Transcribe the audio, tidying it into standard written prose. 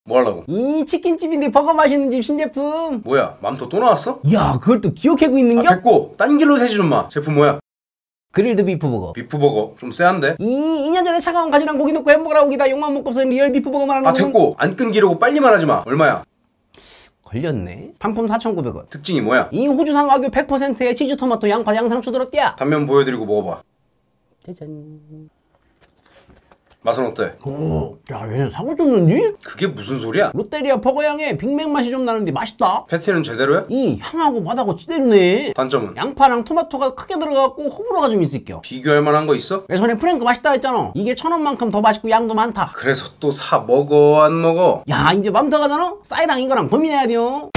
뭐 하려고? 이 치킨집인데 버거 맛있는 집 신제품. 뭐야, 맘토 또 나왔어? 야, 그걸 또 기억하고 있는겨? 됐고, 딴 길로 새지 좀 마. 제품 뭐야? 그릴드 비프버거. 비프버거 좀 쎄한데? 2년 전에 차가운 가지랑 고기 넣고 햄버거랑 고기다 욕만 먹고 없어 리얼 비프버거 말하는 아, 됐고, 안 끊기려고 빨리 말하지 마. 얼마야? 걸렸네. 단품 4,900원. 특징이 뭐야? 이 호주산 와규 100%의 치즈 토마토 양파 양상추 들었디야. 단면 보여드리고 먹어봐. 짜잔. 맛은 어때? 오, 야, 얘는 사고 줬는지? 그게 무슨 소리야? 롯데리아 버거향에 빅맥 맛이 좀 나는데 맛있다. 패티는 제대로야? 이 향하고 맛하고 찌대주네. 단점은? 양파랑 토마토가 크게 들어가고 호불호가 좀 있을겨. 비교할 만한 거 있어? 내 손에 프랭크 맛있다 했잖아. 이게 1,000원만큼 더 맛있고 양도 많다. 그래서 또 사 먹어 안 먹어? 야, 이제 맘터 가잖아? 싸이랑 이거랑 고민해야 돼요.